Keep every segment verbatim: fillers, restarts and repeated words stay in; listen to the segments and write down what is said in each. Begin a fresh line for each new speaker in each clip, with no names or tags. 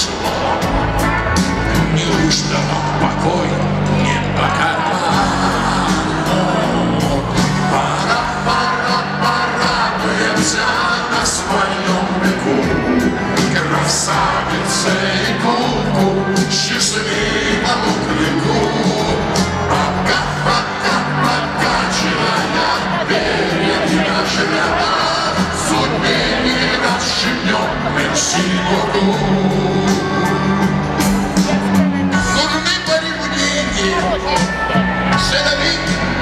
зло. Неужто покой не пока? Пора, пора, порадуемся на своем веку, красавице и куку, счастливому клику. Пока, пока, покачивая перьями шляпа, судьбе не расшибнем, merci beaucoup. Нужны поребудения, седовик,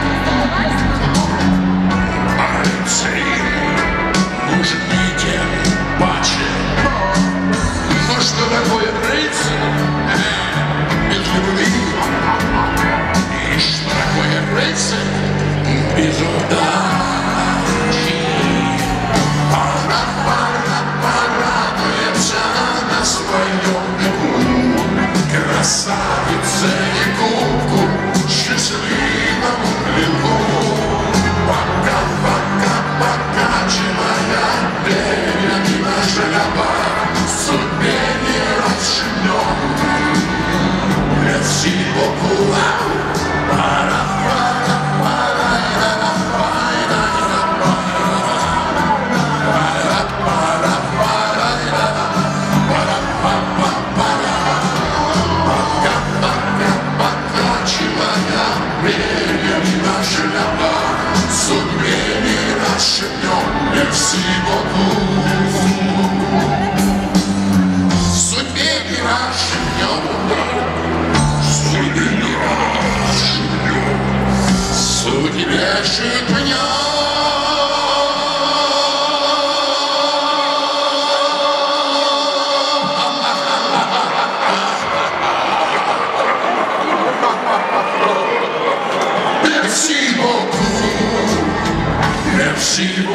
а рыцари нужны тем паче. Но что такое рыцарь без любви? И что такое рыцарь без удачи? Пора, пора, порадуемся на своем веку, красавице и куку, счастливому клику. Пока, пока, покачивая перьями на шляпа, судьбе не расшибнем, merci beaucoup. Пора, пора, пора, пора, пора, пора, пора, пора, пора, пора. Пока, пока, покачивая перьями на шляпа, судьбе не расшибнем, merci beaucoup. Судьбе не расшибнем, судьбе не расшибнем, судьбе шибнем. Merci beaucoup, merci beaucoup.